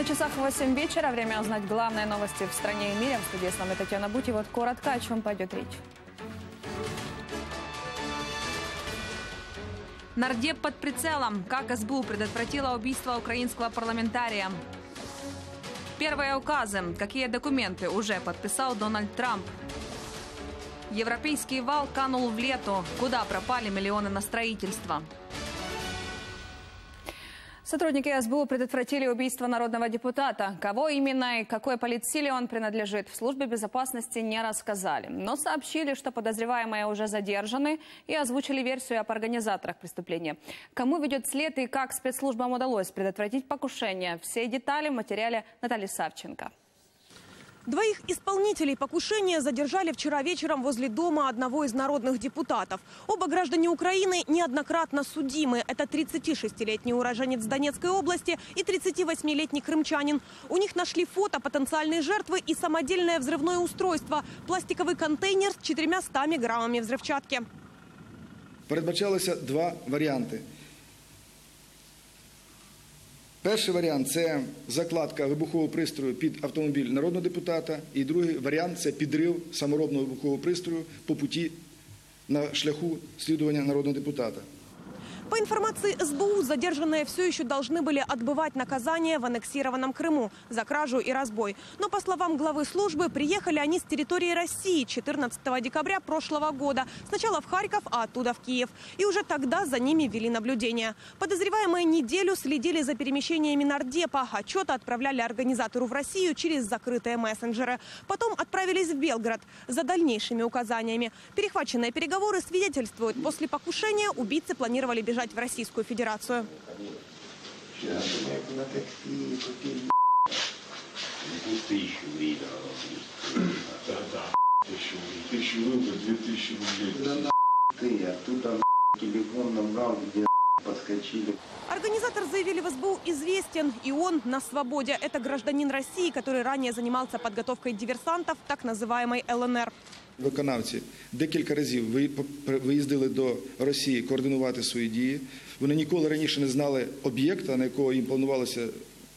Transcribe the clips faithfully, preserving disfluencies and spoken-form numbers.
часах восемь вечера. Время узнать главные новости в стране и мире. В студии с вами Татьяна Бути. Вот коротко, о чем пойдет речь. Нардеп под прицелом. Как эс бэ у предотвратила убийство украинского парламентария. Первые указы. Какие документы уже подписал Дональд Трамп. Европейский вал канул в лету. Куда пропали миллионы на строительство? Сотрудники эс бэ у предотвратили убийство народного депутата. Кого именно и какой политсиле он принадлежит, в службе безопасности не рассказали. Но сообщили, что подозреваемые уже задержаны, и озвучили версию об организаторах преступления. Кому ведет след и как спецслужбам удалось предотвратить покушение? Все детали в материале Натальи Савченко. Двоих исполнителей покушения задержали вчера вечером возле дома одного из народных депутатов. Оба граждане Украины неоднократно судимы. Это тридцатишестилетний уроженец Донецкой области и тридцативосьмилетний крымчанин. У них нашли фото потенциальной жертвы и самодельное взрывное устройство – пластиковый контейнер с четырьмястами граммами взрывчатки. Передбачалося два варіанти. Перший варіант – це закладка вибухового пристрою під автомобіль народного депутата. І другий варіант – це підрив саморобного вибухового пристрою по путі на шляху слідування народного депутата. По информации эс бэ у, задержанные все еще должны были отбывать наказание в аннексированном Крыму за кражу и разбой. Но, по словам главы службы, приехали они с территории России четырнадцатого декабря прошлого года. Сначала в Харьков, а оттуда в Киев. И уже тогда за ними вели наблюдение. Подозреваемые неделю следили за перемещениями нардепа. Отчеты отправляли организатору в Россию через закрытые мессенджеры. Потом отправились в Белгород за дальнейшими указаниями. Перехваченные переговоры свидетельствуют, после покушения убийцы планировали бежать в Российскую Федерацию. Организатор, заявили в эс бэ у, известен, и он на свободе. Это гражданин России, который ранее занимался подготовкой диверсантов так называемой эл ен ер. Виконавці декілька разів виїздили до Росії координувати свої дії. Вони ніколи раніше не знали об'єкта, на якого їм планувалося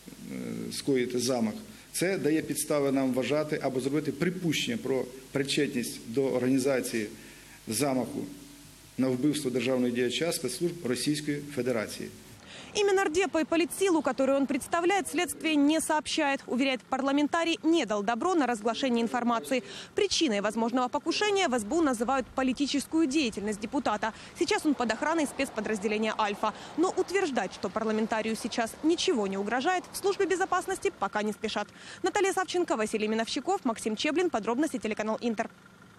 скоїти замах. Це дає підстави нам вважати або зробити припущення про причетність до організації замаху на вбивство державного діяча спецслужб Російської Федерації. Имя нардепа и политсилу, которую он представляет, следствие не сообщает. Уверяет, парламентарий не дал добро на разглашение информации. Причиной возможного покушения в эс бэ у называют политическую деятельность депутата. Сейчас он под охраной спецподразделения «Альфа». Но утверждать, что парламентарию сейчас ничего не угрожает, в службе безопасности пока не спешат. Наталья Савченко, Василий Миновщиков, Максим Чеблин. Подробности телеканал «Интер».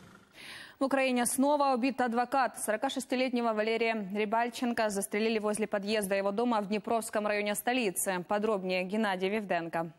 В Украине снова убит адвокат. сорокашестилетнего Валерия Рибальченко застрелили возле подъезда его дома в Днепровском районе столицы. Подробнее Геннадий Вивденко.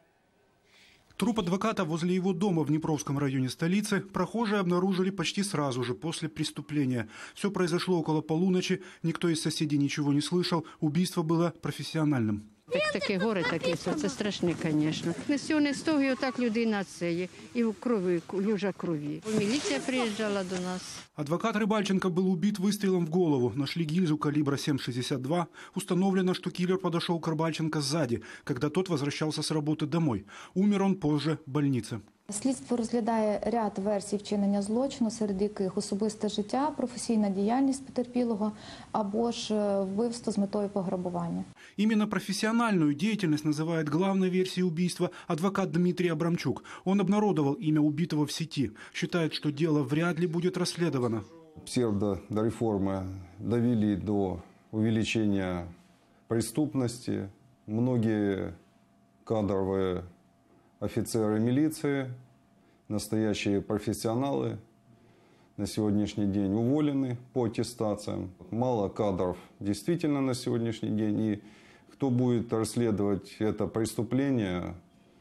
Труп адвоката возле его дома в Днепровском районе столицы прохожие обнаружили почти сразу же после преступления. Все произошло около полуночи, никто из соседей ничего не слышал, убийство было профессиональным. Так, таке горе таке, це страшне, звісно. Не з цього, не з того, і отак людина це є, і в крові, люжа крові. Міліція приїжджала до нас. Адвокат Рибальченко был убит выстрелом в голову. Нашли гильзу калибра семь шестьдесят два. Установлено, что киллер подошел к Рибальченко сзади, когда тот возвращался с работы домой. Умер он позже в больнице. Слідство розглядає ряд версій вчинення злочину, серед яких особисте життя, професійна діяльність потерпілого або ж вбивство з метою пограбування. Именно профессиональную деятельность называет главной версией убийства адвокат Дмитрий Абрамчук. Он обнародовал имя убитого в сети. Считает, что дело вряд ли будет расследовано. Псевдореформы довели до увеличения преступности. Многие кадровые офицеры милиции, настоящие профессионалы, на сегодняшний день уволены по аттестациям. Мало кадров действительно на сегодняшний день. И кто будет расследовать это преступление,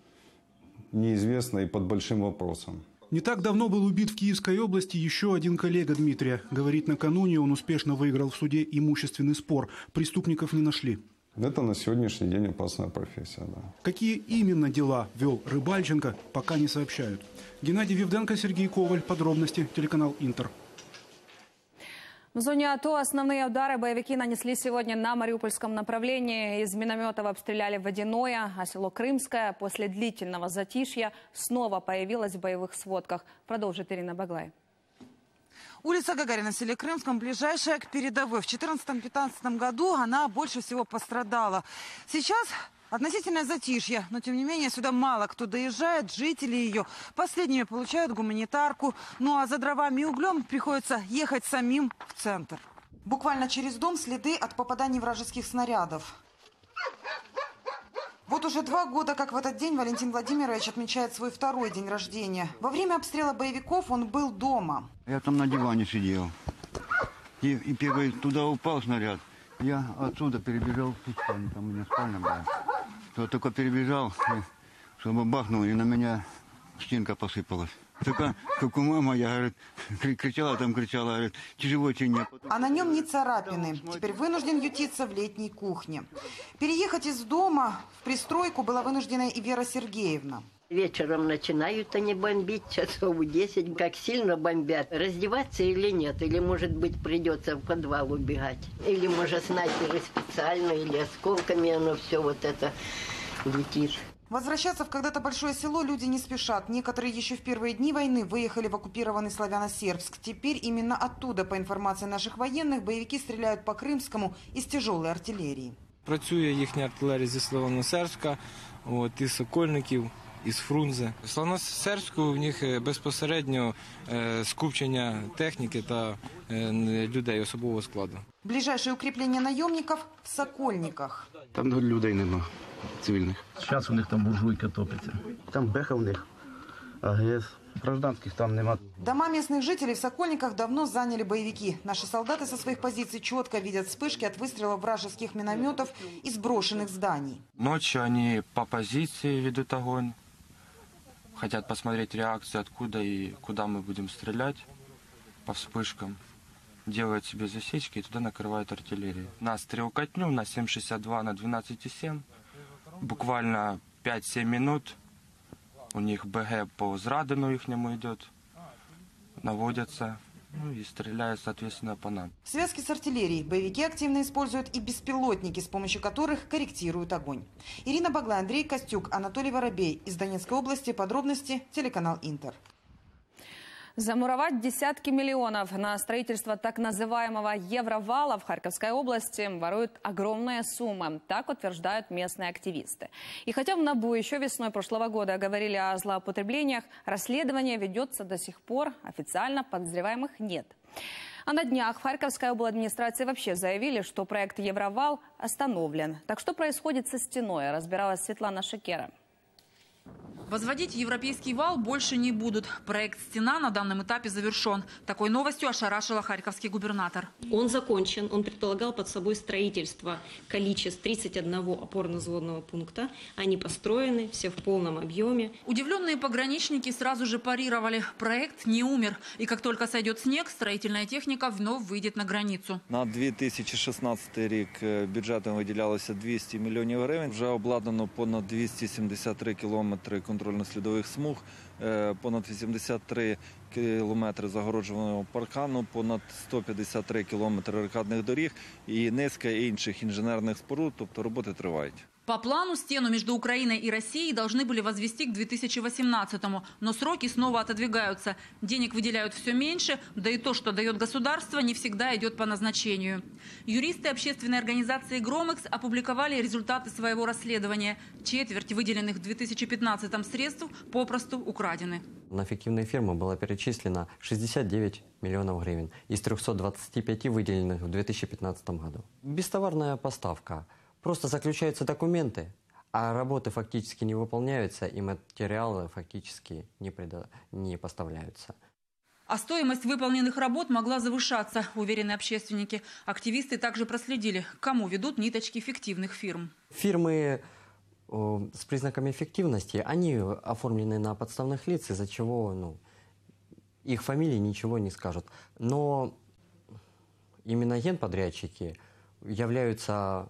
неизвестно и под большим вопросом. Не так давно был убит в Киевской области еще один коллега Дмитрия. Говорит, накануне он успешно выиграл в суде имущественный спор. Преступников не нашли. Это на сегодняшний день опасная профессия, да. Какие именно дела вел Рибальченко, пока не сообщают. Геннадий Вивденко, Сергей Коваль. Подробности. Телеканал «Интер». В зоне АТО основные удары боевики нанесли сегодня на Мариупольском направлении. Из минометов обстреляли Водяное, а село Крымское после длительного затишья снова появилось в боевых сводках. Продолжит Ирина Баглай. Улица Гагарина в селе Крымском ближайшая к передовой. В две тысячи четырнадцатом-две тысячи пятнадцатом году она больше всего пострадала. Сейчас относительное затишье, но тем не менее сюда мало кто доезжает. Жители ее последними получают гуманитарку. Ну а за дровами и углем приходится ехать самим в центр. Буквально через дом следы от попаданий вражеских снарядов. Вот уже два года, как в этот день Валентин Владимирович отмечает свой второй день рождения. Во время обстрела боевиков он был дома. Я там на диване сидел. И, и первый туда упал снаряд. Я отсюда перебежал в ту спальню, там у меня спальня была. То только перебежал, чтобы бахнул, и на меня стенка посыпалась. Только, как у мамы, я, говорит, кричала, там кричала, говорит, тяжело тебе. А на нем не царапины. Теперь вынужден ютиться в летней кухне. Переехать из дома в пристройку была вынуждена и Вера Сергеевна. Вечером начинают они бомбить, часов в десять. Как сильно бомбят. Раздеваться или нет? Или, может быть, придется в подвал убегать? Или, может, снайперы специально, или осколками оно все вот это летит. Возвращаться в когда-то большое село люди не спешат. Некоторые еще в первые дни войны выехали в оккупированный Славяно-Сербск. Теперь именно оттуда, по информации наших военных, боевики стреляют по Крымскому из тяжелой артиллерии. Працює їхня артилерія зі Славяно-Сербська, от, із Сокольників, із Фрунзе. В Славяно-Сербську в них безпосередньо е, скупчення техніки та е, людей особового складу. Ближайшее укрепление наемников в Сокольниках. Там людей нема, цивільних. Зараз у них там буржуйка топиться. Там беха в них, АГС. Гражданских там нема. Дома местных жителей в Сокольниках давно заняли боевики. Наши солдаты со своих позиций четко видят вспышки от выстрелов вражеских минометов из брошенных зданий. Ночью они по позиции ведут огонь. Хотят посмотреть реакцию, откуда и куда мы будем стрелять по вспышкам. Делают себе засечки и туда накрывают артиллерию. Нас стрелкотню на семь шестьдесят два на двенадцать семь. Буквально пять-семь минут. У них БГ по Зрадину ихнему идет. Наводятся. Ну и стреляют, соответственно, по нам. В связке с артиллерией боевики активно используют и беспилотники, с помощью которых корректируют огонь. Ирина Баглай, Андрей Костюк, Анатолий Воробей. Из Донецкой области. Подробности телеканал Интер. Замуровать десятки миллионов на строительство так называемого Евровала в Харьковской области воруют огромные суммы. Так утверждают местные активисты. И хотя в НАБУ еще весной прошлого года говорили о злоупотреблениях, расследование ведется до сих пор, официально подозреваемых нет. А на днях в Харьковской обладминистрации вообще заявили, что проект Евровал остановлен. Так что происходит со стеной, разбиралась Светлана Шекера. Возводить европейский вал больше не будут. Проект «Стена» на данном этапе завершен. Такой новостью ошарашила харьковский губернатор. Он закончен. Он предполагал под собой строительство количеств тридцать одного опорно-взводного пункта. Они построены, все в полном объеме. Удивленные пограничники сразу же парировали. Проект не умер. И как только сойдет снег, строительная техника вновь выйдет на границу. На дві тисячі шістнадцятий рік бюджетом виділялося двісті мільйонів гривень. Вже обладнано понад двісті сімдесят три кілометри контрольно-слідових смуг, понад вісімдесят три кілометри загороджуваного паркану, понад сто п'ятдесят три кілометри рокадних доріг і низка інших інженерних споруд, тобто роботи тривають. По плану стену между Украиной и Россией должны были возвести к две тысячи восемнадцатому, но сроки снова отодвигаются. Денег выделяют все меньше, да и то, что дает государство, не всегда идет по назначению. Юристы общественной организации «Громекс» опубликовали результаты своего расследования. Четверть выделенных в две тысячи пятнадцатом средств попросту украдены. На фиктивные фирмы было перечислено шестьдесят девять миллионов гривен из трёхсот двадцати пяти выделенных в две тысячи пятнадцатом году. Бестоварная поставка. Просто заключаются документы, а работы фактически не выполняются, и материалы фактически не, предо... не поставляются. А стоимость выполненных работ могла завышаться, уверены общественники. Активисты также проследили, к кому ведут ниточки фиктивных фирм. Фирмы э, с признаками эффективности, они оформлены на подставных лиц, из-за чего ну, их фамилии ничего не скажут. Но именно генподрядчики являются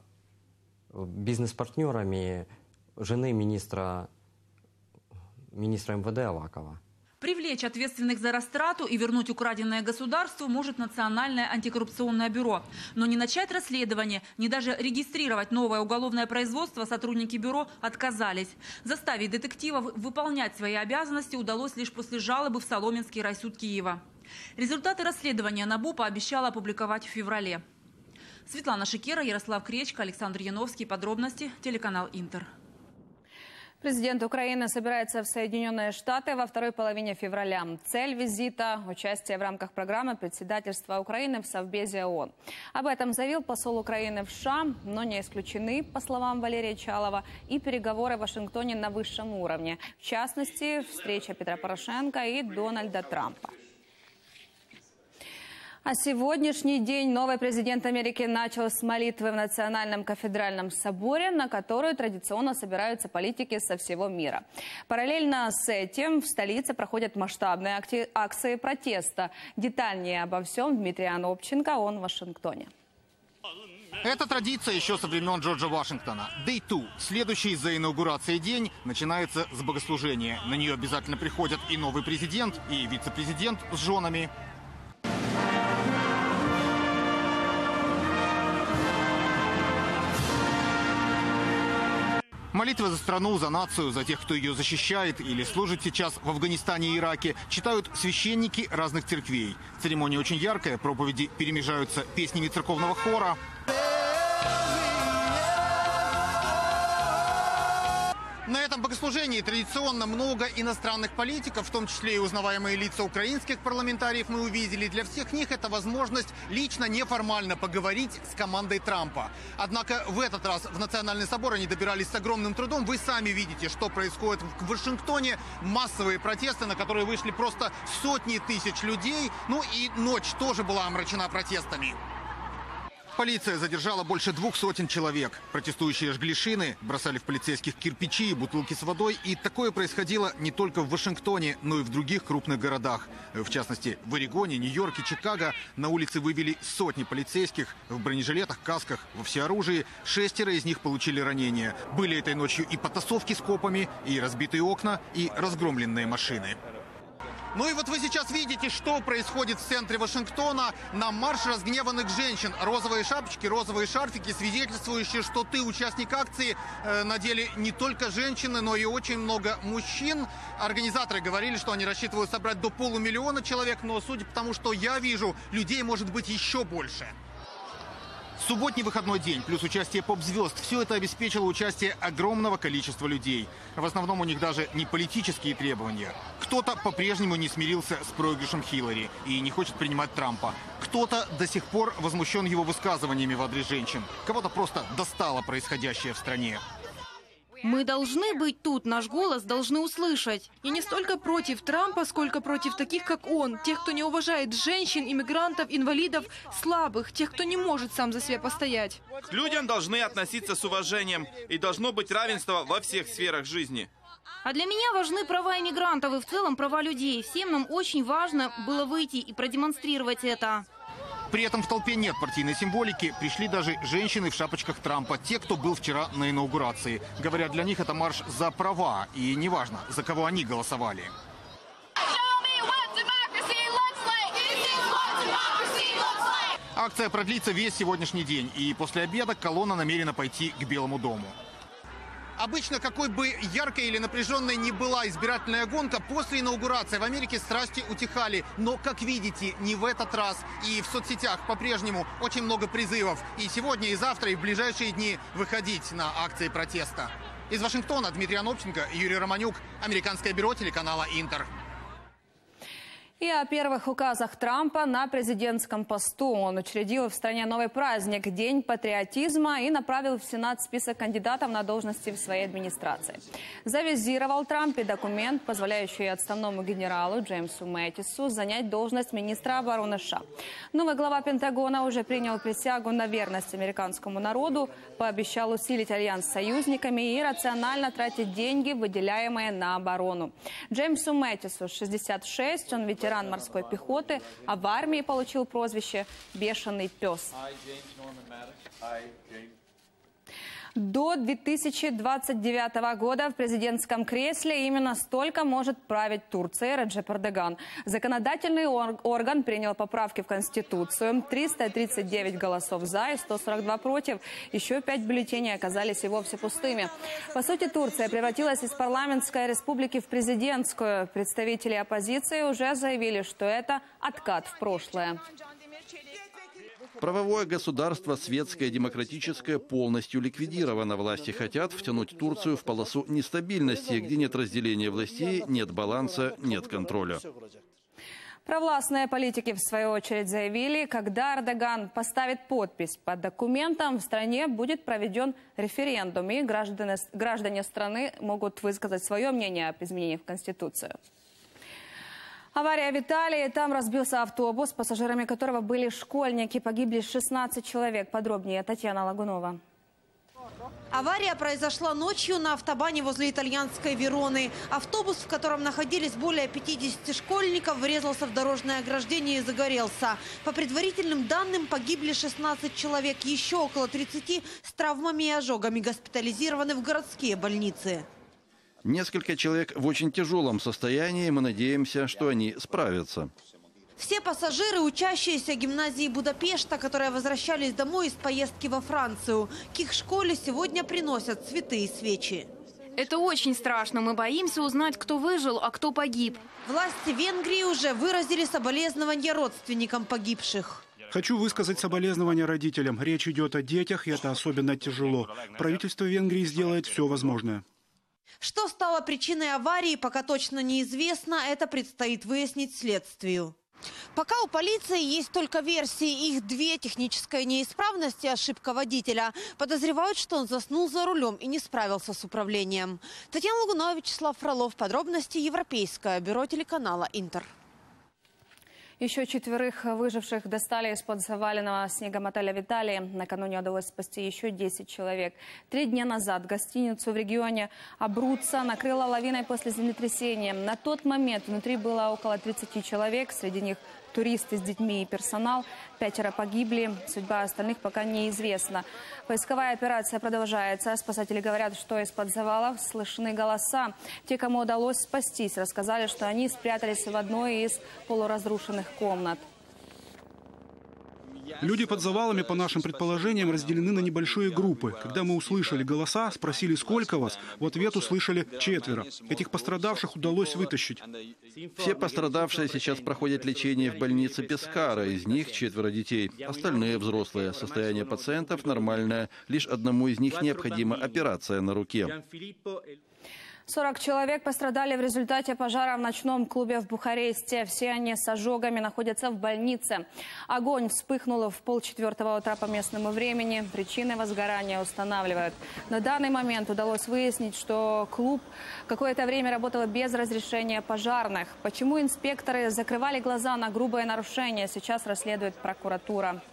бизнес-партнерами жены министра, министра МВД Авакова. Привлечь привлечь ответственных за растрату и вернуть украденное государству может Национальное антикоррупционное бюро. Но не начать расследование, ни даже регистрировать новое уголовное производство сотрудники бюро отказались. Заставить детективов выполнять свои обязанности удалось лишь после жалобы в Соломенский райсуд Киева. Результаты расследования НАБУ пообещала опубликовать в феврале. Светлана Шикера, Ярослав Кречко, Александр Яновский. Подробности. Телеканал Интер. Президент Украины собирается в Соединенные Штаты во второй половине февраля. Цель визита – участие в рамках программы председательства Украины в Совбезе ООН. Об этом заявил посол Украины в США, но не исключены, по словам Валерия Чалова, и переговоры в Вашингтоне на высшем уровне. В частности, встреча Петра Порошенко и Дональда Трампа. А сегодняшний день новый президент Америки начал с молитвы в Национальном кафедральном соборе, на которую традиционно собираются политики со всего мира. Параллельно с этим в столице проходят масштабные акции протеста. Детальнее обо всем Дмитрий Анопченко, он в Вашингтоне. Это традиция еще со времен Джорджа Вашингтона. Day two, следующий за инаугурацией день, начинается с богослужения. На нее обязательно приходят и новый президент, и вице-президент с женами. Молитвы за страну, за нацию, за тех, кто ее защищает или служит сейчас в Афганистане и Ираке, читают священники разных церквей. Церемония очень яркая, проповеди перемежаются песнями церковного хора. На этом богослужении традиционно много иностранных политиков, в том числе и узнаваемые лица украинских парламентариев мы увидели. Для всех них это возможность лично, неформально поговорить с командой Трампа. Однако в этот раз в Национальный собор они добирались с огромным трудом. Вы сами видите, что происходит в Вашингтоне. Массовые протесты, на которые вышли просто сотни тысяч людей. Ну и ночь тоже была омрачена протестами. Полиция задержала больше двух сотен человек. Протестующие жгли шины, бросали в полицейских кирпичи и бутылки с водой. И такое происходило не только в Вашингтоне, но и в других крупных городах. В частности, в Орегоне, Нью-Йорке, Чикаго на улицы вывели сотни полицейских в бронежилетах, касках, во всеоружии. Шестеро из них получили ранения. Были этой ночью и потасовки с копами, и разбитые окна, и разгромленные машины. Ну и вот вы сейчас видите, что происходит в центре Вашингтона. На марш разгневанных женщин. Розовые шапочки, розовые шарфики, свидетельствующие, что ты участник акции, э, надели не только женщины, но и очень много мужчин. Организаторы говорили, что они рассчитывают собрать до полумиллиона человек, но судя по тому, что я вижу, людей может быть еще больше. Субботний выходной день, плюс участие поп-звезд. Все это обеспечило участие огромного количества людей. В основном у них даже не политические требования. Кто-то по-прежнему не смирился с проигрышем Хиллари и не хочет принимать Трампа. Кто-то до сих пор возмущен его высказываниями в адрес женщин. Кого-то просто достало происходящее в стране. Мы должны быть тут, наш голос должны услышать. И не столько против Трампа, сколько против таких, как он. Тех, кто не уважает женщин, иммигрантов, инвалидов, слабых. Тех, кто не может сам за себя постоять. К людям должны относиться с уважением. И должно быть равенство во всех сферах жизни. А для меня важны права иммигрантов и в целом права людей. Всем нам очень важно было выйти и продемонстрировать это. При этом в толпе нет партийной символики. Пришли даже женщины в шапочках Трампа. Те, кто был вчера на инаугурации. Говорят, для них это марш за права. И неважно, за кого они голосовали. Акция продлится весь сегодняшний день. И после обеда колонна намерена пойти к Белому дому. Обычно, какой бы яркой или напряженной ни была избирательная гонка, после инаугурации в Америке страсти утихали. Но, как видите, не в этот раз. И в соцсетях по-прежнему очень много призывов. И сегодня, и завтра, и в ближайшие дни выходить на акции протеста. Из Вашингтона Дмитрий Анопченко, Юрий Романюк, Американское бюро телеканала Интер. И о первых указах Трампа на президентском посту. Он учредил в стране новый праздник – День патриотизма, и направил в Сенат список кандидатов на должности в своей администрации. Завизировал Трамп и документ, позволяющий отставному генералу Джеймсу Мэттису занять должность министра обороны США. Новый глава Пентагона уже принял присягу на верность американскому народу, пообещал усилить альянс с союзниками и рационально тратить деньги, выделяемые на оборону. Джеймсу Мэттису шестьдесят шесть, он ветеран морской пехоты, а в армии получил прозвище «Бешеный пес». До две тысячи двадцать девятого года в президентском кресле именно столько может править Турцией Реджеп Эрдоган. Законодательный орган принял поправки в Конституцию. триста тридцать девять голосов за и сто сорок два против. Еще пять бюллетеней оказались и вовсе пустыми. По сути, Турция превратилась из парламентской республики в президентскую. Представители оппозиции уже заявили, что это откат в прошлое. Правовое государство, светское, демократическое, полностью ликвидировано. Власти хотят втянуть Турцию в полосу нестабильности, где нет разделения властей, нет баланса, нет контроля. Провластные политики, в свою очередь, заявили, когда Эрдоган поставит подпись под документом, в стране будет проведен референдум, и граждане, граждане страны могут высказать свое мнение об изменениях в Конституцию. Авария в Италии. Там разбился автобус, пассажирами которого были школьники. Погибли шестнадцать человек. Подробнее Татьяна Лагунова. Авария произошла ночью на автобане возле итальянской Вероны. Автобус, в котором находились более пятидесяти школьников, врезался в дорожное ограждение и загорелся. По предварительным данным, погибли шестнадцать человек. Еще около тридцати с травмами и ожогами госпитализированы в городские больницы. Несколько человек в очень тяжелом состоянии. Мы надеемся, что они справятся. Все пассажиры, учащиеся гимназии Будапешта, которые возвращались домой из поездки во Францию. К их школе сегодня приносят цветы и свечи. Это очень страшно. Мы боимся узнать, кто выжил, а кто погиб. Власти Венгрии уже выразили соболезнования родственникам погибших. Хочу высказать соболезнования родителям. Речь идет о детях, и это особенно тяжело. Правительство Венгрии сделает все возможное. Что стало причиной аварии, пока точно неизвестно. Это предстоит выяснить следствию. Пока у полиции есть только версии. Их две: техническая неисправность и ошибка водителя. Подозревают, что он заснул за рулем и не справился с управлением. Татьяна Лагунова, Вячеслав Фролов. Подробности Европейское бюро телеканала «Интер». Еще четверых выживших достали из-под заваленного снегом отеля в Италии. Накануне удалось спасти еще десять человек. Три дня назад гостиницу в регионе Абруццо накрыла лавиной после землетрясения. На тот момент внутри было около тридцати человек. Среди них туристы с детьми и персонал. Пятеро погибли. Судьба остальных пока неизвестна. Поисковая операция продолжается. Спасатели говорят, что из-под завалов слышны голоса. Те, кому удалось спастись, рассказали, что они спрятались в одной из полуразрушенных комнат. Люди под завалами, по нашим предположениям, разделены на небольшие группы. Когда мы услышали голоса, спросили, сколько вас, в ответ услышали четверо. Этих пострадавших удалось вытащить. Все пострадавшие сейчас проходят лечение в больнице Пескара. Из них четверо детей. Остальные взрослые. Состояние пациентов нормальное. Лишь одному из них необходима операция на руке. сорок человек пострадали в результате пожара в ночном клубе в Бухаресте. Все они с ожогами находятся в больнице. Огонь вспыхнул в полчетвертого утра по местному времени. Причины возгорания устанавливают. На данный момент удалось выяснить, что клуб какое-то время работал без разрешения пожарных. Почему инспекторы закрывали глаза на грубое нарушение, сейчас расследует прокуратура.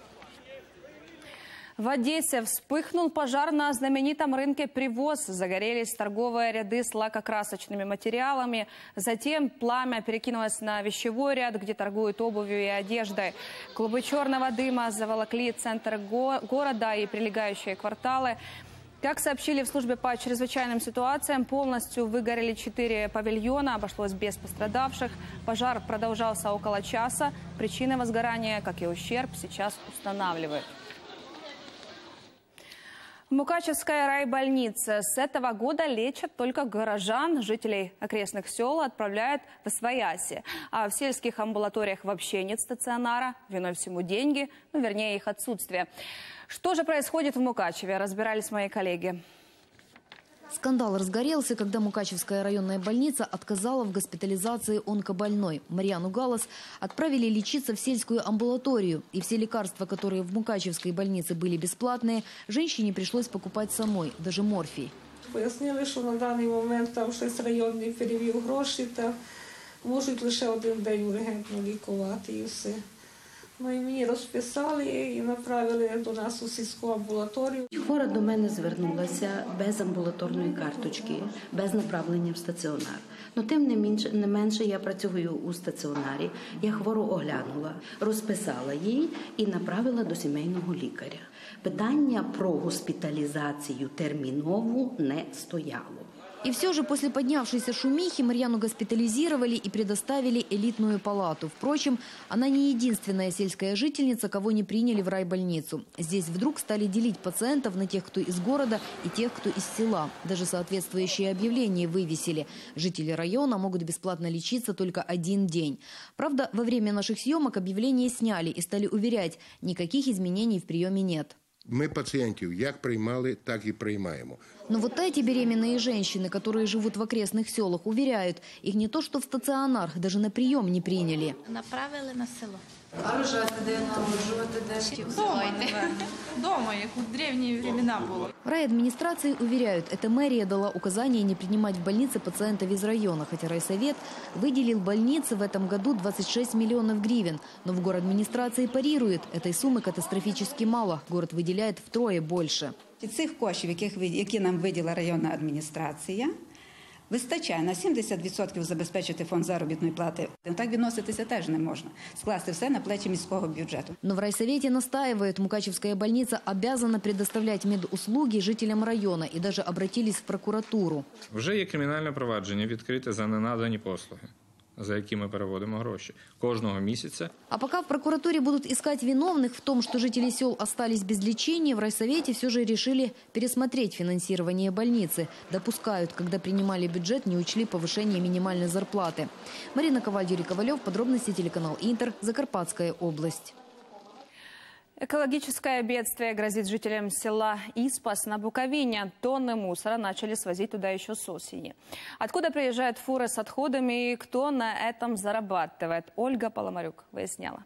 В Одессе вспыхнул пожар на знаменитом рынке «Привоз». Загорелись торговые ряды с лакокрасочными материалами. Затем пламя перекинулось на вещевой ряд, где торгуют обувью и одеждой. Клубы черного дыма заволокли центр го- города и прилегающие кварталы. Как сообщили в службе по чрезвычайным ситуациям, полностью выгорели четыре павильона, обошлось без пострадавших. Пожар продолжался около часа. Причины возгорания, как и ущерб, сейчас устанавливают. В Мукачевской райбольнице с этого года лечат только горожан. Жителей окрестных сел отправляют в освояси. А в сельских амбулаториях вообще нет стационара. Виной всему деньги, ну вернее их отсутствие. Что же происходит в Мукачеве, разбирались мои коллеги. Скандал разгорелся, когда Мукачевская районная больница отказала в госпитализации онкобольной. Марьяну Галас отправили лечиться в сельскую амбулаторию. И все лекарства, которые в Мукачевской больнице были бесплатные, женщине пришлось покупать самой, даже морфий. Пояснили, що на даний момент там щось районний перевів гроші та можуть лише один день ургентно лікувати і все. Ну і мені розписали і направили до нас у сільську амбулаторію. Хвора до мене звернулася без амбулаторної карточки, без направлення в стаціонар. Ну, тим не менше, не менше я працюю у стаціонарі, я хвору оглянула, розписала їй і направила до сімейного лікаря. Питання про госпіталізацію термінову не стояло. И все же после поднявшейся шумихи Марьяну госпитализировали и предоставили элитную палату. Впрочем, она не единственная сельская жительница, кого не приняли в райбольницу. Здесь вдруг стали делить пациентов на тех, кто из города, и тех, кто из села. Даже соответствующие объявления вывесили. Жители района могут бесплатно лечиться только один день. Правда, во время наших съемок объявление сняли и стали уверять, никаких изменений в приеме нет. Ми пацієнтів як приймали, так і приймаємо. Но вот эти беременные женщины, которые живут в окрестных селах, уверяют, их не то что в стационар, даже на прием не приняли. Направили на село. А рожати де, народжувати де? Дома, дома, як у древние времена было. В райадминистрации уверяют, эта мэрия дала указание не принимать в больнице пациентов из района, хотя райсовет выделил больнице в этом году двадцать шесть миллионов гривен. Но в городадминистрации парирует, этой суммы катастрофически мало, город выделяет втрое больше. Цих коштів, які нам виділа районна адміністрація, вистачає на сімдесят відсотків забезпечити фонд заробітної плати. Так відноситися теж не можна. Скласти все на плечі міського бюджету. Но в райсовете настаивают, Мукачевская больница обязана предоставлять медуслуги жителям района и даже обратились в прокуратуру. Вже є кримінальне провадження відкрите за ненадані послуги, за які ми переводимо гроші кожного місяця. А пока в прокуратуре будут искать виновных в том, что жители сел остались без лечения, в райсовете все же решили пересмотреть финансирование больницы. Допускают, когда принимали бюджет, не учли повышение минимальной зарплаты. Марина Коваль, Юрий Ковалев, подробности телеканал Интер, Закарпатская область. Экологическое бедствие грозит жителям села Испас на Буковине. Тонны мусора начали свозить туда еще с осени. Откуда приезжают фуры с отходами и кто на этом зарабатывает? Ольга Поломарюк выясняла.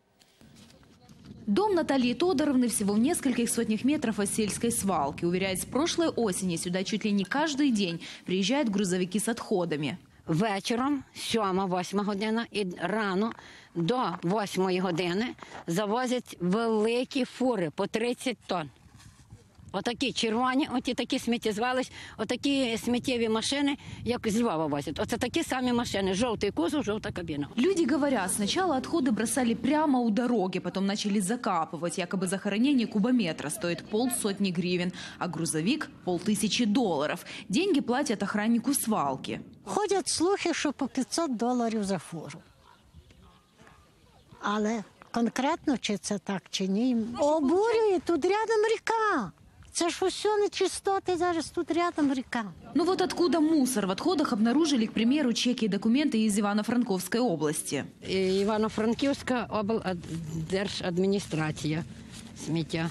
Дом Натальи Тодоровны всего в нескольких сотнях метров от сельской свалки. Уверяет, с прошлой осени сюда чуть ли не каждый день приезжают грузовики с отходами. Вечором, сьома-восьма година і рано до восьмої години завозять великі фури по тридцять тонн. Отакі червоні, оті такі сміттєзвалищ, отакі сміттєві машини, як з Львова возять. Оце такі самі машини, жовтий кузов, жовта кабіна. Люди говорят, сначала отходы бросали прямо у дороги, потом начали закапывать. Якобы захоронение кубометра стоит полсотни гривен, а грузовик – полтысячи долларов. Деньги платят охраннику свалки. Ходять слухи, що по п'ятсот доларів за фуру. Але конкретно, чи це так, чи ні, обурює, тут рядом ріка. Это ж все нечистоты, зараз тут рядом река. Ну вот откуда мусор? В отходах обнаружили, к примеру, чеки и документы из Ивано-Франковской области. Ивано-Франківська облдержадміністрація сміття.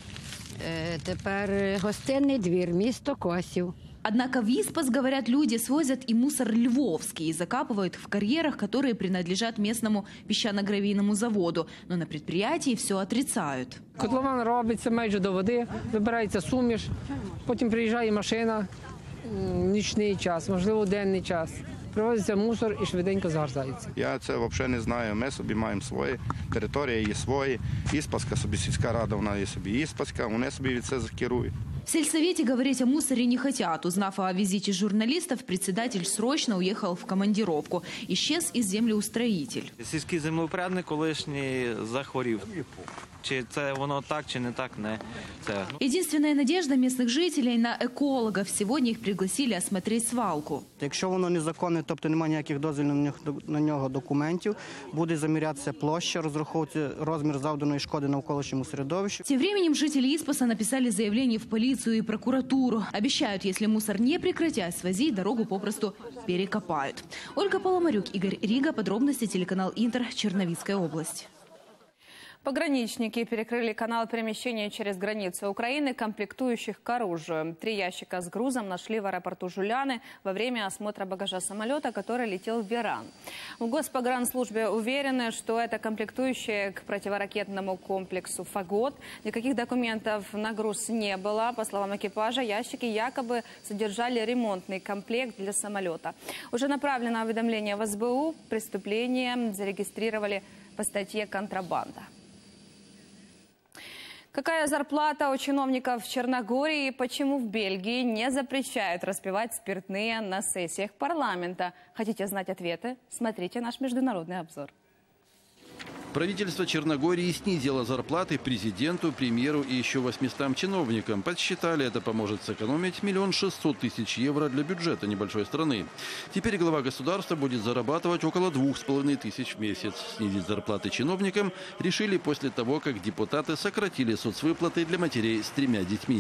Тепер гостинний двір, місто Косів. Однако в Испас, говорят люди, свозят и мусор львовский и закапывают в карьерах, которые принадлежат местному песчано-гравийному заводу. Но на предприятии все отрицают. Котлован робиться майже до води, вибирається суміш, потім приїжджає машина, нічний час, можливо, денний час. Привозиться мусор і швиденько згортається. Я це взагалі не знаю. Ми собі маємо свої, територія є свої. Іспаська собі сільська рада, вона є собі Іспаська, вони собі від це керують. В сельсовете говорить о мусоре не хотят. Узнав о визите журналистов, председатель срочно уехал в командировку. Исчез и землеустроитель. Сільський землеупорядник колишній захворів. Чи це воно так, чи не так, не це. Единственная надежда местных жителей на экологов. Сегодня их пригласили осмотреть свалку. Якщо воно незаконне, тобто немає ніяких дозвільних на нього документів, буде замірятися площа, розраховувати розмір завданої шкоди навколишньому середовищу. Тем временем жители Испаса написали заявление в полицию и прокуратуру. Обещают, если мусор не прекратят свозить, дорогу попросту перекопают. Ольга Поломарюк, Игорь Рига. Подробности телеканал Интер, Черновицкая область. Пограничники перекрыли канал перемещения через границу Украины комплектующих к оружию. Три ящика с грузом нашли в аэропорту Жуляны во время осмотра багажа самолета, который летел в Иран. В Госпогранслужбе уверены, что это комплектующие к противоракетному комплексу «Фагот». Никаких документов на груз не было. По словам экипажа, ящики якобы содержали ремонтный комплект для самолета. Уже направлено уведомление в эс бэ у. Преступление зарегистрировали по статье «Контрабанда». Какая зарплата у чиновников в Черногории и почему в Бельгии не запрещают распивать спиртные на сессиях парламента? Хотите знать ответы? Смотрите наш международный обзор. Правительство Черногории снизило зарплаты президенту, премьеру и еще восьмистам чиновникам. Подсчитали, это поможет сэкономить миллион шестьсот тысяч евро для бюджета небольшой страны. Теперь глава государства будет зарабатывать около двух с половиной тысяч в месяц. Снизить зарплаты чиновникам решили после того, как депутаты сократили соцвыплаты для матерей с тремя детьми.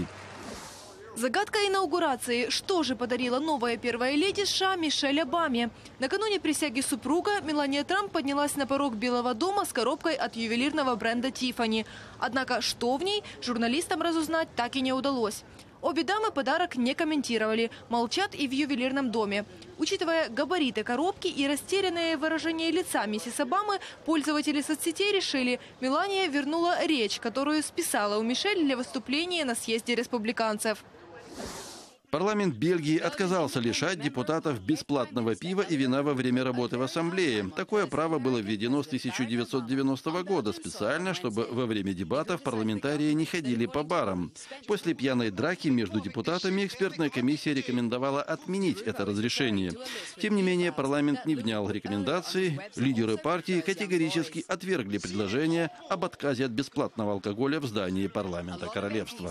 Загадка инаугурации. Что же подарила новая первая леди США Мишель Обаме? Накануне присяги супруга Мелания Трамп поднялась на порог Белого дома с коробкой от ювелирного бренда Тиффани. Однако, что в ней, журналистам разузнать так и не удалось. Обе дамы подарок не комментировали, молчат и в ювелирном доме. Учитывая габариты коробки и растерянное выражение лица миссис Обамы, пользователи соцсетей решили, Мелания вернула речь, которую списала у Мишель для выступления на съезде республиканцев. Парламент Бельгии отказался лишать депутатов бесплатного пива и вина во время работы в ассамблее. Такое право было введено с тысяча девятьсот девяностого года специально, чтобы во время дебатов парламентарии не ходили по барам. После пьяной драки между депутатами экспертная комиссия рекомендовала отменить это разрешение. Тем не менее, парламент не внял рекомендации. Лидеры партии категорически отвергли предложение об отказе от бесплатного алкоголя в здании парламента королевства.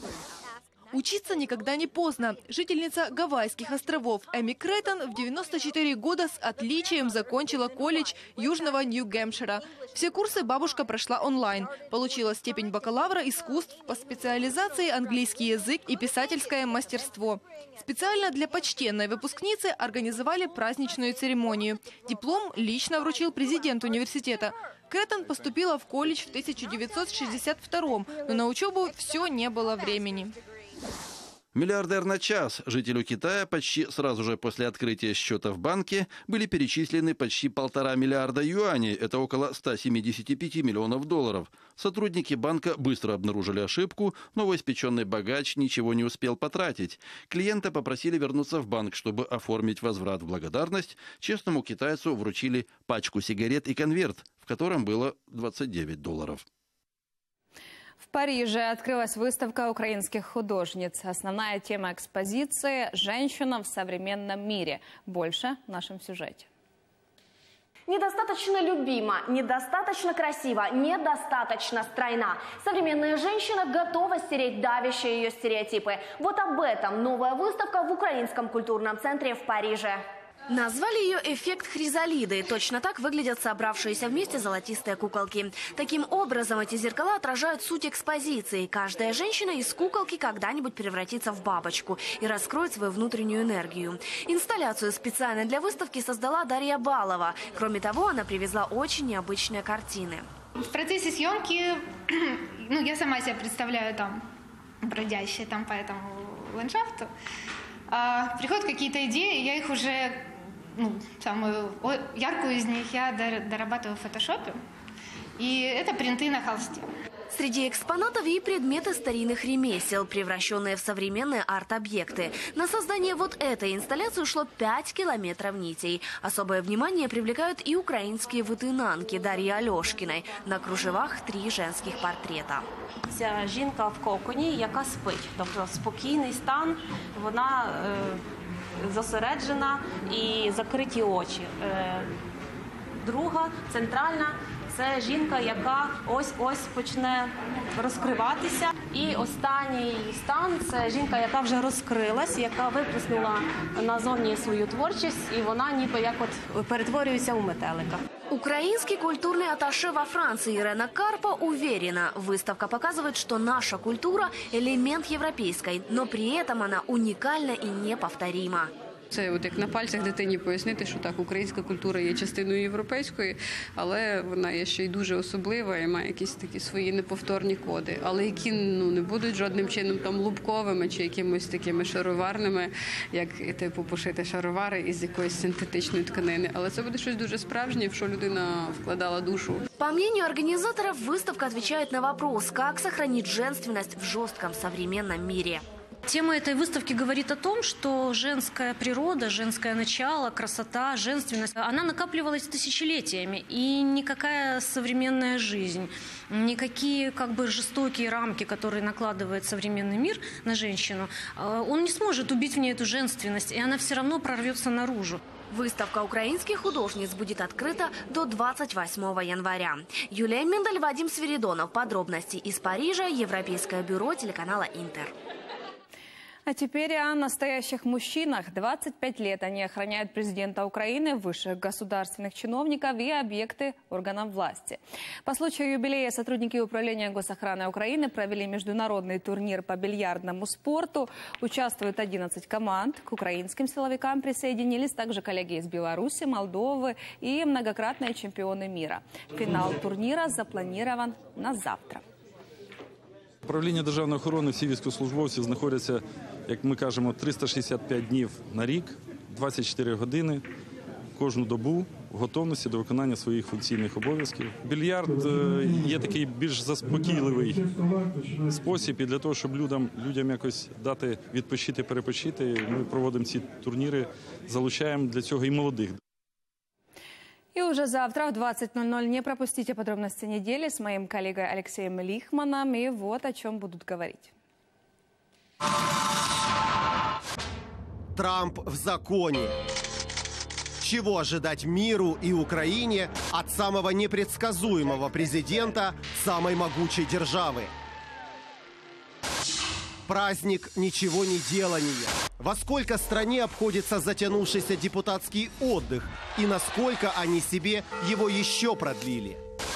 Учиться никогда не поздно. Жительница Гавайских островов Эми Крэттон в девяносто четыре года с отличием закончила колледж Южного Нью-Гэмпшира. Все курсы бабушка прошла онлайн. Получила степень бакалавра искусств по специализации английский язык и писательское мастерство. Специально для почтенной выпускницы организовали праздничную церемонию. Диплом лично вручил президент университета. Крэттон поступила в колледж в тысяча девятьсот шестьдесят втором, но на учебу все не было времени. Миллиардер на час. Жителю Китая почти сразу же после открытия счета в банке были перечислены почти полтора миллиарда юаней. Это около ста семидесяти пяти миллионов долларов. Сотрудники банка быстро обнаружили ошибку. Новоиспеченный богач ничего не успел потратить. Клиента попросили вернуться в банк, чтобы оформить возврат в благодарность. Честному китайцу вручили пачку сигарет и конверт, в котором было двадцать девять долларов. В Париже открылась выставка украинских художниц. Основная тема экспозиции – «Женщина в современном мире». Больше в нашем сюжете. Недостаточно любима, недостаточно красива, недостаточно стройна. Современная женщина готова стереть давящие ее стереотипы. Вот об этом новая выставка в Украинском культурном центре в Париже. Назвали ее «Эффект хризалиды». Точно так выглядят собравшиеся вместе золотистые куколки. Таким образом, эти зеркала отражают суть экспозиции. Каждая женщина из куколки когда-нибудь превратится в бабочку и раскроет свою внутреннюю энергию. Инсталляцию специально для выставки создала Дарья Балова. Кроме того, она привезла очень необычные картины. В процессе съемки, ну, я сама себя представляю там, бродящей там по этому ландшафту. А, приходят какие-то идеи, я их уже... Ну, самую яркую из них я дорабатываю в фотошопе. И это принты на холсте. Среди экспонатов и предметы старинных ремесел, превращенные в современные арт-объекты. На создание вот этой инсталляции ушло пять километров нитей. Особое внимание привлекают и украинские вытинанки Дарьи Алешкиной. На кружевах три женских портрета. Ця жінка в коконі, яка спить. Тобто спокійний стан, вона е, зосереджена і закриті очі. Е, друга, центральна, це жінка, яка ось-ось почне розкриватися. І останній стан – це жінка, яка вже розкрилась, яка виплеснула назовні свою творчість, і вона ніби як от перетворюється у метелика. Украинский культурный атташе во Франции Ирена Карпа уверена, выставка показывает, что наша культура – элемент европейской, но при этом она уникальна и неповторима. Це от як на пальцях дитині пояснити, що так, українська культура є частиною європейської, але вона є ще й дуже особлива і має якісь такі свої неповторні коди, але які ну, не будуть жодним чином там лубковими чи якимось такими шароварними, як типу пошити шаровари із якоїсь синтетичної тканини, але це буде щось дуже справжнє, в що людина вкладала душу. По мнению организаторов, выставка отвечает на вопрос, как сохранить женственность в жестком современном мире. Тема этой выставки говорит о том, что женская природа, женское начало, красота, женственность, она накапливалась тысячелетиями. И никакая современная жизнь, никакие как бы жестокие рамки, которые накладывает современный мир на женщину, он не сможет убить в ней эту женственность, и она все равно прорвется наружу. Выставка украинских художниц будет открыта до двадцать восьмого января. Юлия Мендель, Вадим Свиридонов. Подробности из Парижа. Европейское бюро телеканала «Интер». А теперь о настоящих мужчинах. двадцать пять лет они охраняют президента Украины, высших государственных чиновников и объекты органов власти. По случаю юбилея сотрудники Управления госохраны Украины провели международный турнир по бильярдному спорту. Участвуют одиннадцать команд. К украинским силовикам присоединились также коллеги из Беларуси, Молдовы и многократные чемпионы мира. Финал турнира запланирован на завтра. Управління державної охорони, всі військовослужбовці знаходяться, як ми кажемо, триста шістдесят п'ять днів на рік, двадцять чотири години, кожну добу в готовності до виконання своїх функційних обов'язків. Більярд є такий більш заспокійливий спосіб, і для того, щоб людям, людям якось дати відпочити, перепочити, ми проводимо ці турніри, залучаємо для цього і молодих. И уже завтра в двадцать ноль ноль не пропустите подробности недели с моим коллегой Алексеем Лихманом. И вот о чем будут говорить. Трамп в законе. Чего ожидать миру и Украине от самого непредсказуемого президента самой могучей державы? Праздник ничего не делания. Во сколько стране обходится затянувшийся депутатский отдых и насколько они себе его еще продлили?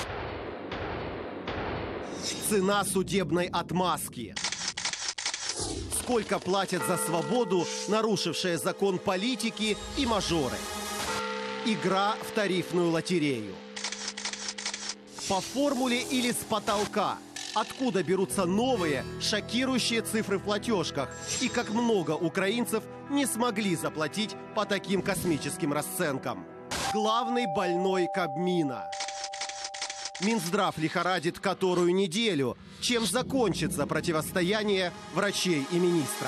Цена судебной отмазки. Сколько платят за свободу нарушившие закон политики и мажоры? Игра в тарифную лотерею. По формуле или с потолка? Откуда берутся новые, шокирующие цифры в платежках? И как много украинцев не смогли заплатить по таким космическим расценкам? Главный больной Кабмина. Минздрав лихорадит которую неделю. Чем закончится противостояние врачей и министра?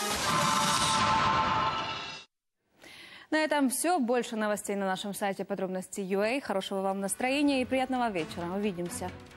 На этом все. Больше новостей на нашем сайте подробности точка ю а. Хорошего вам настроения и приятного вечера. Увидимся.